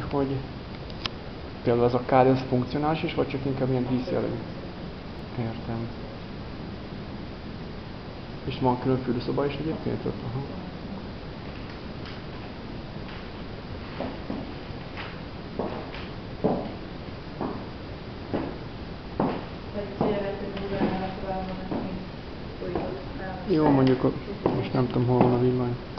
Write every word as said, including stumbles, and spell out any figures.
hogy például az a kád, az funkcionális is, vagy csak inkább ilyen díszjellegű? Értem. És van külön fürdőszoba is egyébként ott? Aha. Jó, mondjuk most nem tudom, hol van a villany.